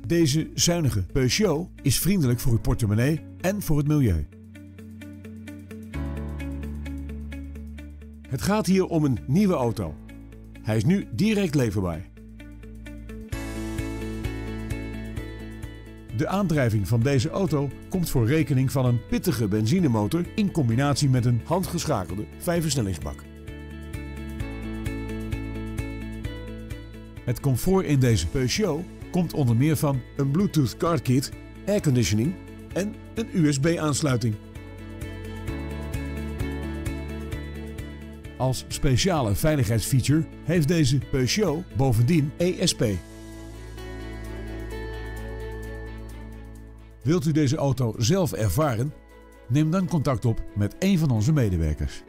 Deze zuinige Peugeot is vriendelijk voor uw portemonnee en voor het milieu. Het gaat hier om een nieuwe auto. Hij is nu direct leverbaar. De aandrijving van deze auto komt voor rekening van een pittige benzinemotor in combinatie met een handgeschakelde 5-versnellingsbak. Het comfort in deze Peugeot komt onder meer van een Bluetooth car kit, airconditioning en een USB-aansluiting. Als speciale veiligheidsfeature heeft deze Peugeot bovendien ESP. Wilt u deze auto zelf ervaren? Neem dan contact op met een van onze medewerkers.